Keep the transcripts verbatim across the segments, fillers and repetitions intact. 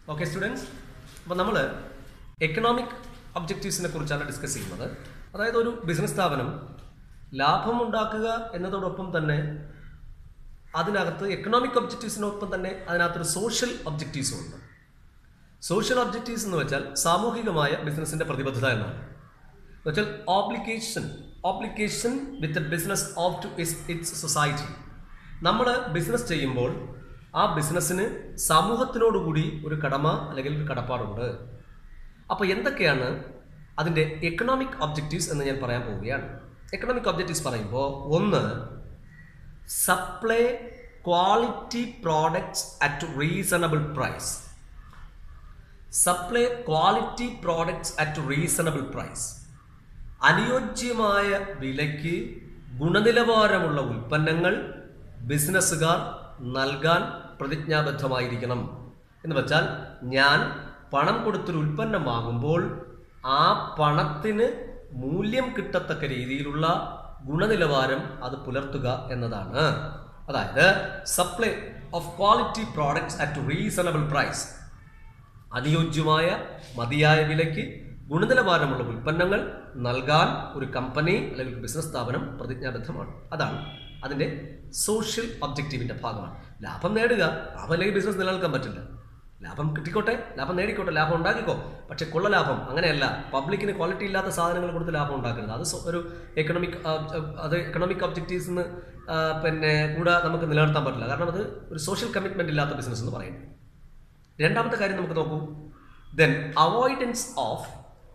Okay, students. അപ്പോൾ നമ്മൾ economic ഒബ്ജക്റ്റീവ്സിനെ കുറിച്ചാണ് ഡിസ്കസ് ചെയ്യുന്നത്. അതായത് ഒരു ബിസിനസ് സ്ഥാപനം ലാഭം ഉണ്ടാക്കുക എന്നതോടൊപ്പം തന്നെ അതിനകത്ത് എക്കണോമിക് ഒബ്ജക്റ്റീവ്സിനൊപ്പം തന്നെ അതിനകത്തൊരു സോഷ്യൽ ഒബ്ജക്റ്റീവ്സും ഉണ്ട്. സോഷ്യൽ ഒബ്ജക്റ്റീവ്സ് എന്ന് വെച്ചാൽ സാമൂഹികമായ ബിസിനസിൻ്റെ പ്രതിബദ്ധത എന്നാണ്. എന്ന് വെച്ചാൽ obligation obligation with a business of to its society. നമ്മൾ ബിസിനസ് ചെയ്യുമ്പോൾ ആ ബിസിനസ്സിന് സമൂഹത്തിനോടുകൂടി ഒരു കടമ അല്ലെങ്കിൽ ഒരു കടപ്പാടുണ്ട്. അപ്പോൾ എന്തൊക്കെയാണ് അതിൻ്റെ എക്കണോമിക് ഒബ്ജക്റ്റീവ്സ് എന്ന് ഞാൻ പറയാൻ പോവുകയാണ്. എക്കണോമിക് ഒബ്ജക്റ്റീവ്സ് പറയുമ്പോൾ ഒന്ന്, supply quality products at reasonable price. Supply quality products at reasonable price. അനുയോജ്യമായ വിലയ്ക്ക് ഗുണനിലവാരമുള്ള ഉൽപ്പന്നങ്ങൾ ബിസിനസ്സുകാർ നൽകാൻ പ്രതിജ്ഞാബദ്ധമായിരിക്കണം. എന്ന് വെച്ചാൽ ഞാൻ പണം കൊടുത്തൊരു ഉൽപ്പന്നം വാങ്ങുമ്പോൾ ആ പണത്തിന് മൂല്യം കിട്ടത്തക്ക രീതിയിലുള്ള ഗുണനിലവാരം അത് പുലർത്തുക എന്നതാണ്. അതായത് supply of quality products at reasonable price. അനുയോജ്യമായ മതിയായ വിലയ്ക്ക് ഗുണനിലവാരമുള്ള ഉൽപ്പന്നങ്ങൾ നൽകാൻ ഒരു കമ്പനി അല്ലെങ്കിൽ ബിസിനസ് സ്ഥാപനം പ്രതിജ്ഞാബദ്ധമാണ്. അതാണ് അതിൻ്റെ സോഷ്യൽ ഒബ്ജക്റ്റീവിൻ്റെ ഭാഗമാണ്. ലാഭം നേടുക, ലാഭം അല്ലെങ്കിൽ ബിസിനസ് നിലനിൽക്കാൻ പറ്റില്ല. ലാഭം കിട്ടിക്കോട്ടെ, ലാഭം നേടിക്കോട്ടെ, ലാഭം ഉണ്ടാക്കിക്കോ, പക്ഷേ കൊള്ള ലാഭം അങ്ങനെയല്ല. പബ്ലിക്കിന് ക്വാളിറ്റി ഇല്ലാത്ത സാധനങ്ങൾ കൊടുത്ത് ലാഭം ഉണ്ടാക്കരുത്. അത് ഒരു എക്കണോമിക് അത് എക്കണോമിക് ഒബ്ജക്റ്റീവ്സ് നിന്ന് പിന്നെ കൂടെ നമുക്ക് നിലനിർത്താൻ പറ്റില്ല. കാരണം അത് ഒരു സോഷ്യൽ കമ്മിറ്റ്മെൻ്റ് ഇല്ലാത്ത ബിസിനസ് എന്ന് പറയുന്നത്. രണ്ടാമത്തെ കാര്യം നമുക്ക് നോക്കൂ. Then avoidance of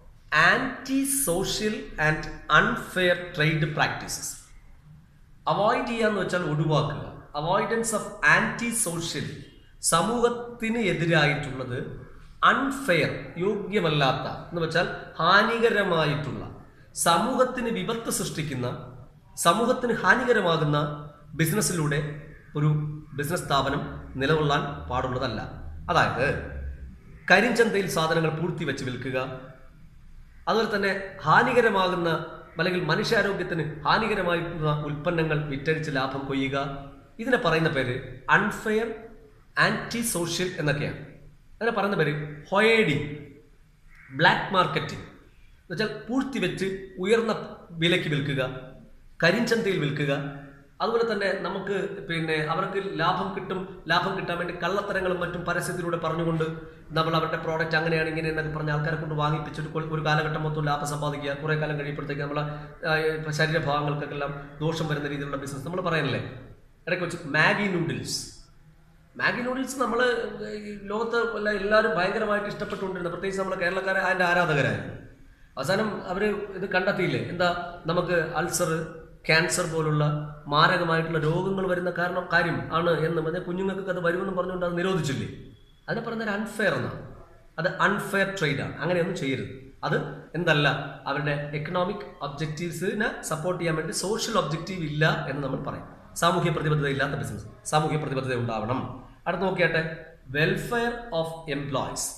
anti social and unfair trade practices. Avoid ചെയ്യുക എന്ന് വെച്ചാൽ ഒഴിവാക്കുക. അവോയ്ഡൻസ് ഓഫ് ആൻറ്റി സോഷ്യൽ, സമൂഹത്തിന് എതിരായിട്ടുള്ളത്, അൺഫെയർ, യോഗ്യമല്ലാത്ത എന്ന് വെച്ചാൽ ഹാനികരമായിട്ടുള്ള, സമൂഹത്തിന് വിപത്ത് സൃഷ്ടിക്കുന്ന, സമൂഹത്തിന് ഹാനികരമാകുന്ന ബിസിനസ്സിലൂടെ ഒരു ബിസിനസ് സ്ഥാപനം നിലകൊള്ളാൻ പാടുള്ളതല്ല. അതായത് കരിഞ്ചന്തയിൽ സാധനങ്ങൾ പൂഴ്ത്തി വെച്ച് വിൽക്കുക, അതുപോലെ തന്നെ ഹാനികരമാകുന്ന അല്ലെങ്കിൽ മനുഷ്യാരോഗ്യത്തിന് ഹാനികരമായിട്ടുള്ള ഉൽപ്പന്നങ്ങൾ വിറ്റഴിച്ച് ലാഭം കൊയ്യുക. ഇതിനെ പറയുന്ന പേര് അൺഫെയർ, ആൻറ്റി സോഷ്യൽ എന്നൊക്കെയാണ്. അങ്ങനെ പറയുന്ന പേര് ഹൊയേഡിങ്, ബ്ലാക്ക് മാർക്കറ്റിംഗ് എന്ന് വെച്ചാൽ പൂഴ്ത്തി വെച്ച് ഉയർന്ന വിലയ്ക്ക് വിൽക്കുക, കരിഞ്ചന്തയിൽ വിൽക്കുക. അതുപോലെ തന്നെ നമുക്ക് പിന്നെ അവർക്ക് ലാഭം കിട്ടും, ലാഭം കിട്ടാൻ വേണ്ടി കള്ളത്തരങ്ങളും മറ്റും പരസ്യത്തിലൂടെ പറഞ്ഞുകൊണ്ട് നമ്മൾ അവരുടെ പ്രോഡക്റ്റ് അങ്ങനെയാണ് ഇങ്ങനെ എന്നൊക്കെ പറഞ്ഞ് ആൾക്കാരെ കൊണ്ട് വാങ്ങിപ്പിച്ചിട്ട് ഒരു കാലഘട്ടം മൊത്തം ലാഭം സമ്പാദിക്കുക. കുറേ കാലം കഴിയുമ്പോഴത്തേക്ക് നമ്മളെ ശരീരഭാഗങ്ങൾക്കെല്ലാം ദോഷം വരുന്ന രീതിയിലുള്ള ബിസിനസ് നമ്മൾ പറയുന്നില്ലേ. ഇടയ്ക്ക് വെച്ച് മാഗി നൂഡിൽസ് മാഗി നൂഡിൽസ് നമ്മൾ ലോകത്ത് എല്ലാവരും ഭയങ്കരമായിട്ട് ഇഷ്ടപ്പെട്ടുകൊണ്ടിരുന്നത്, പ്രത്യേകിച്ച് നമ്മുടെ കേരളക്കാരെ അതിൻ്റെ ആരാധകരായിരുന്നു. അവസാനം അവർ ഇത് കണ്ടെത്തിയില്ലേ, എന്താ നമുക്ക് അൾസർ, ക്യാൻസർ പോലുള്ള മാരകമായിട്ടുള്ള രോഗങ്ങൾ വരുന്ന കാരണം കാര്യം ആണ് എന്ന് പറഞ്ഞാൽ കുഞ്ഞുങ്ങൾക്ക് അത് വരുമെന്ന് പറഞ്ഞുകൊണ്ട് അത് നിരോധിച്ചില്ലേ. അതിനെ പറയുന്നത് അൺഫെയർ എന്നാണ്. അത് അൺഫെയർ ട്രേഡാണ്. അങ്ങനെയൊന്നും ചെയ്യരുത്. അത് എന്തല്ല, അവരുടെ എക്കണോമിക് ഒബ്ജക്റ്റീവ്സിനെ സപ്പോർട്ട് ചെയ്യാൻ വേണ്ടി സോഷ്യൽ ഒബ്ജക്റ്റീവ് ഇല്ല എന്ന് നമ്മൾ പറയും. സാമൂഹ്യ പ്രതിബദ്ധത ഇല്ലാത്ത ബിസിനസ്, സാമൂഹ്യ പ്രതിബദ്ധത ഉണ്ടാവണം. അടുത്ത് നോക്കിയാട്ടെ, വെൽഫെയർ ഓഫ് എംപ്ലോയീസ്.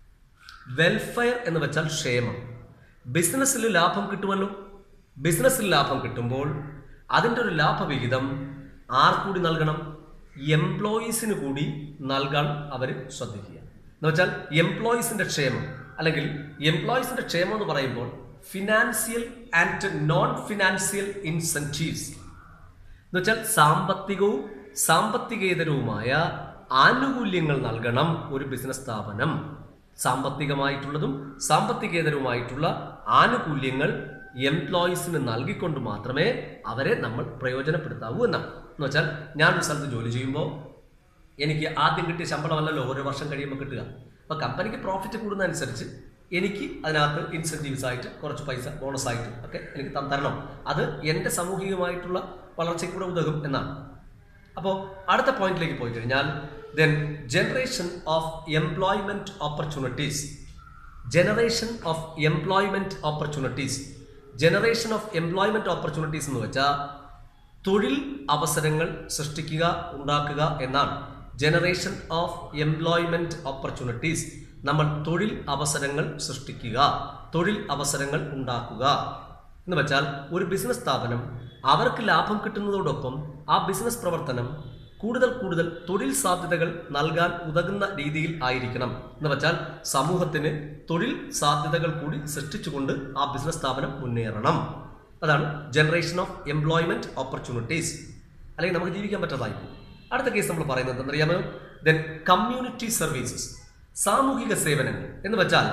വെൽഫെയർ എന്ന് വെച്ചാൽ ക്ഷേമം. ബിസിനസ്സിൽ ലാഭം കിട്ടുമല്ലോ. ബിസിനസ്സിൽ ലാഭം കിട്ടുമ്പോൾ അതിൻ്റെ ഒരു ലാഭവിഹിതം ആർക്കൂടി നൽകണം? എംപ്ലോയീസിന് കൂടി നൽകാൻ അവർ ശ്രദ്ധിക്കുക. എന്ന് വെച്ചാൽ എംപ്ലോയീസിൻ്റെ ക്ഷേമം അല്ലെങ്കിൽ എംപ്ലോയീസിൻ്റെ ക്ഷേമം എന്ന് പറയുമ്പോൾ financial and non financial incentives എന്ന് വെച്ചാൽ സാമ്പത്തികവും സാമ്പത്തികേതരവുമായ ആനുകൂല്യങ്ങൾ നൽകണം ഒരു ബിസിനസ് സ്ഥാപനം. സാമ്പത്തികമായിട്ടുള്ളതും സാമ്പത്തികേതരവുമായിട്ടുള്ള ആനുകൂല്യങ്ങൾ എംപ്ലോയീസിന് നൽകിക്കൊണ്ട് മാത്രമേ അവരെ നമ്മൾ പ്രയോജനപ്പെടുത്താവൂ എന്നാണ്. എന്ന് വെച്ചാൽ ഞാനൊരു സ്ഥലത്ത് ജോലി ചെയ്യുമ്പോൾ എനിക്ക് ആദ്യം കിട്ടിയ ശമ്പളമല്ലല്ലോ ഓരോ വർഷം കഴിയുമ്പോൾ കിട്ടുക. അപ്പോൾ കമ്പനിക്ക് പ്രോഫിറ്റ് കൂടുന്നതനുസരിച്ച് എനിക്ക് അതിനകത്ത് ഇൻസെൻറ്റീവ്സ് ആയിട്ട് കുറച്ച് പൈസ ബോണസായിട്ട് ഒക്കെ എനിക്ക് തരണം. അത് എൻ്റെ സാമൂഹികമായിട്ടുള്ള വളർച്ചയ്ക്ക് കൂടെ ഉതകും എന്നാണ്. അപ്പോൾ അടുത്ത പോയിന്റിലേക്ക് പോയി കഴിഞ്ഞാൽ then generation of employment opportunities. Generation of employment opportunities generation of employment opportunities എന്ന് വെച്ചാൽ തൊഴിൽ അവസരങ്ങൾ സൃഷ്ടിക്കുക, ഉണ്ടാക്കുക എന്നാണ്. ജനറേഷൻ ഓഫ് എംപ്ലോയ്മെൻറ്റ് ഓപ്പർച്യൂണിറ്റീസ്, നമ്മൾ തൊഴിൽ അവസരങ്ങൾ സൃഷ്ടിക്കുക, തൊഴിൽ അവസരങ്ങൾ ഉണ്ടാക്കുക എന്ന് വെച്ചാൽ ഒരു ബിസിനസ് സ്ഥാപനം അവർക്ക് ലാഭം കിട്ടുന്നതോടൊപ്പം ആ ബിസിനസ് പ്രവർത്തനം കൂടുതൽ കൂടുതൽ തൊഴിൽ സാധ്യതകൾ നൽകാൻ ഉതകുന്ന രീതിയിൽ ആയിരിക്കണം. എന്ന് വെച്ചാൽ സമൂഹത്തിന് തൊഴിൽ സാധ്യതകൾ കൂടി സൃഷ്ടിച്ചുകൊണ്ട് ആ ബിസിനസ് സ്ഥാപനം മുന്നേറണം. അതാണ് ജനറേഷൻ ഓഫ് എംപ്ലോയ്മെന്റ് ഓപ്പർച്യൂണിറ്റീസ്. അല്ലെങ്കിൽ നമുക്ക് ജീവിക്കാൻ പറ്റാതായി പോകും. അടുത്ത കേസ് നമ്മൾ പറയുന്നത് എന്താണെന്നറിയാമോ? ദെൻ കമ്മ്യൂണിറ്റി സർവീസസ്, സാമൂഹിക സേവനങ്ങൾ എന്ന് വെച്ചാൽ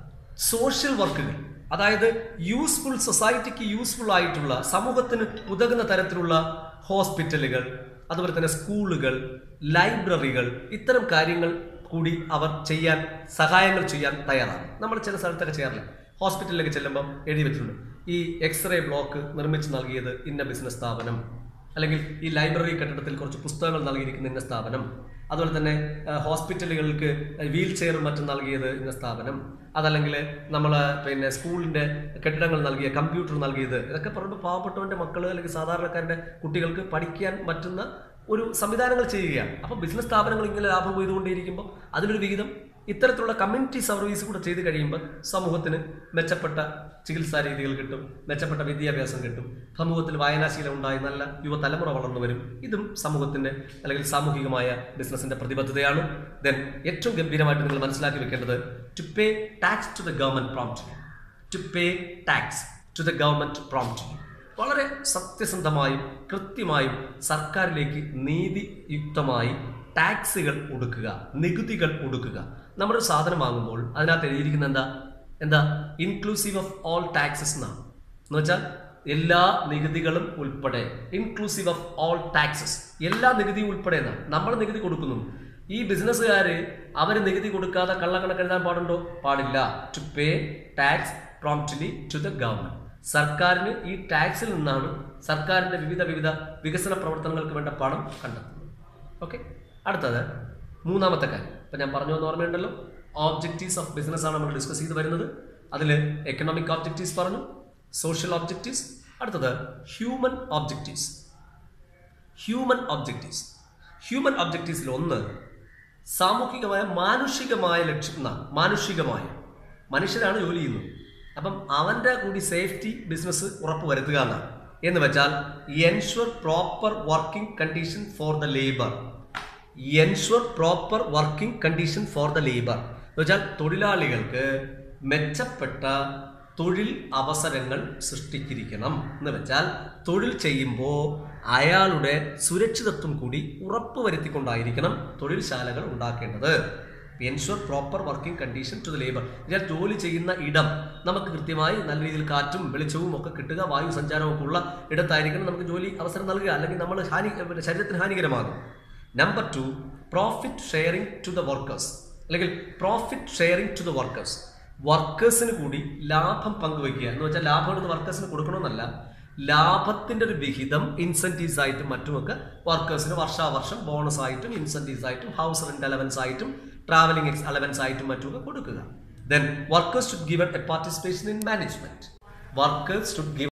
സോഷ്യൽ വർക്കുകൾ, അതായത് യൂസ്ഫുൾ, സൊസൈറ്റിക്ക് യൂസ്ഫുൾ ആയിട്ടുള്ള, സമൂഹത്തിന് ഉതകുന്ന തരത്തിലുള്ള ഹോസ്പിറ്റലുകൾ, അതുപോലെ തന്നെ സ്കൂളുകൾ, ലൈബ്രറികൾ, ഇത്തരം കാര്യങ്ങൾ കൂടി അവർ ചെയ്യാൻ, സഹായങ്ങൾ ചെയ്യാൻ തയ്യാറാണ്. നമ്മൾ ചില സ്ഥലത്തൊക്കെ ചെയ്യാറില്ല. ഹോസ്പിറ്റലിലേക്ക് ചെല്ലുമ്പം എഴുതി വെച്ചിട്ടുണ്ട്, ഈ എക്സ്റേ ബ്ലോക്ക് നിർമ്മിച്ച് നൽകിയത് ഇന്ന ബിസിനസ് സ്ഥാപനം, അല്ലെങ്കിൽ ഈ ലൈബ്രറി കെട്ടിടത്തിൽ കുറച്ച് പുസ്തകങ്ങൾ നൽകിയിരിക്കുന്ന ഇന്ന സ്ഥാപനം, അതുപോലെ തന്നെ ഹോസ്പിറ്റലുകൾക്ക് വീൽ ചെയറും മറ്റും നൽകിയത് ഇന്ന സ്ഥാപനം, അതല്ലെങ്കിൽ നമ്മൾ പിന്നെ സ്കൂളിൻ്റെ കെട്ടിടങ്ങൾ നൽകിയ, കമ്പ്യൂട്ടർ നൽകിയത്, ഇതൊക്കെ പറയുമ്പോൾ പാവപ്പെട്ടവൻ്റെ മക്കൾ അല്ലെങ്കിൽ സാധാരണക്കാരുടെ കുട്ടികൾക്ക് പഠിക്കാൻ പറ്റുന്ന ഒരു സംവിധാനങ്ങൾ ചെയ്യുകയാണ്. അപ്പോൾ ബിസിനസ് സ്ഥാപനങ്ങൾ ഇങ്ങനെ ലാഭം ചെയ്തുകൊണ്ടേയിരിക്കുമ്പോൾ അതിലൊരു വിഹിതം ഇത്തരത്തിലുള്ള കമ്മ്യൂണിറ്റി സർവീസ് കൂടെ ചെയ്ത് കഴിയുമ്പോൾ സമൂഹത്തിന് മെച്ചപ്പെട്ട ചികിത്സാ രീതികൾ കിട്ടും, മെച്ചപ്പെട്ട വിദ്യാഭ്യാസം കിട്ടും, സമൂഹത്തിൽ വായനാശീലം ഉണ്ടായി നല്ല യുവതലമുറ വളർന്നു വരും. ഇതും സമൂഹത്തിൻ്റെ അല്ലെങ്കിൽ സാമൂഹികമായ ബിസിനസിൻ്റെ പ്രതിബദ്ധതയാണ്. ദെൻ ഏറ്റവും ഗംഭീരമായിട്ട് നിങ്ങൾ മനസ്സിലാക്കി വെക്കേണ്ടത്, to pay tax to the government promptly. To pay tax to the government promptly. വളരെ സത്യസന്ധമായും കൃത്യമായും സർക്കാരിലേക്ക് നീതിയുക്തമായി ടാക്സുകൾ ഒടുക്കുക, നികുതികൾ ഒടുക്കുക. നമ്മളൊരു സാധനം വാങ്ങുമ്പോൾ അതിനകത്ത് എഴുതിയിരിക്കുന്ന എന്താ എന്താ ഇൻക്ലൂസീവ് ഓഫ് ഓൾ ടാക്സസ് എന്നാണ്. എന്ന് വെച്ചാൽ എല്ലാ നികുതികളും ഉൾപ്പെടെ, ഇൻക്ലൂസീവ് ഓഫ് ഓൾ ടാക്സസ്, എല്ലാ നികുതിയും ഉൾപ്പെടെ എന്നാണ്. നമ്മൾ നികുതി കൊടുക്കുന്നു. ഈ ബിസിനസ്സുകാർ അവർ നികുതി കൊടുക്കാതെ കള്ളക്കണക്ക് എഴുതാൻ പാടുണ്ടോ? പാടില്ല. To pay tax promptly to the government. സർക്കാരിന് ഈ ടാക്സിൽ നിന്നാണ് സർക്കാരിൻ്റെ വിവിധ വിവിധ വികസന പ്രവർത്തനങ്ങൾക്ക് വേണ്ട പണം കണ്ടെത്തുന്നത്. ഓക്കെ, അടുത്തത് മൂന്നാമത്തെ കാര്യം. ഇപ്പം ഞാൻ പറഞ്ഞു എന്ന് ഓർമ്മയുണ്ടല്ലോ, ഓബ്ജക്റ്റീവ്സ് ഓഫ് ബിസിനസ് ആണ് നമ്മൾ ഡിസ്കസ് ചെയ്ത് വരുന്നത്. അതിൽ എക്കണോമിക് ഓബ്ജക്റ്റീവ്സ് പറഞ്ഞു, സോഷ്യൽ ഓബ്ജക്റ്റീവ്സ്, അടുത്തത് human objectives. Human objectives human ഓബ്ജക്റ്റീവ്സിൽ ഒന്ന് സാമൂഹികമായ മാനുഷികമായ ലക്ഷ്യം എന്നാണ്. മാനുഷികമായ, മനുഷ്യരാണ് ജോലി ചെയ്യുന്നത്, അപ്പം അവൻ്റെ കൂടി സേഫ്റ്റി ബിസിനസ് ഉറപ്പ് വരുത്തുക എന്നാണ്. എന്ന് വെച്ചാൽ ensure proper working condition for the labour. Ensure proper working condition for the labour എന്ന് വെച്ചാൽ തൊഴിലാളികൾക്ക് മെച്ചപ്പെട്ട തൊഴിൽ അവസരങ്ങൾ സൃഷ്ടിച്ചിരിക്കണം. എന്ന് വെച്ചാൽ തൊഴിൽ ചെയ്യുമ്പോൾ അയാളുടെ സുരക്ഷിതത്വം കൂടി ഉറപ്പുവരുത്തിക്കൊണ്ടായിരിക്കണം തൊഴിൽശാലകൾ ഉണ്ടാക്കേണ്ടത്. Ensure proper working condition to the labour. ഇതിൽ ജോലി ചെയ്യുന്ന ഇടം നമുക്ക് കൃത്യമായി നല്ല രീതിയിൽ കാറ്റും വെളിച്ചവും ഒക്കെ കിട്ടുക, വായു സഞ്ചാരവും ഒക്കെ ഉള്ള ഇടത്തായിരിക്കണം നമുക്ക് ജോലി അവസരം നൽകുക, അല്ലെങ്കിൽ നമ്മൾ ഹാനി ശരീരത്തിന് ഹാനികരമാകും. Number two, profit sharing to the workers, അല്ലെങ്കിൽ profit sharing to the workers. വർക്കേഴ്സിന് കൂടി ലാഭം പങ്കുവയ്ക്കുക എന്ന് വെച്ചാൽ ലാഭം എടുത്ത് വർക്കേഴ്സിന് കൊടുക്കണമെന്നല്ല, ലാഭത്തിൻ്റെ ഒരു വിഹിതം ഇൻസെൻറ്റീവ്സ് ആയിട്ടും മറ്റുമൊക്കെ വർക്കേഴ്സിന് വർഷാവർഷം ബോണസ് ആയിട്ടും ഇൻസെൻറ്റീവ്സ് ആയിട്ടും ഹൗസ് റെന്റ് അലവൻസ് ആയിട്ടും ട്രാവലിംഗ് എക്സ് അലവൻസ് ആയിട്ടും മറ്റുമൊക്കെ കൊടുക്കുക. Then workers should given a participation in management. Workers should give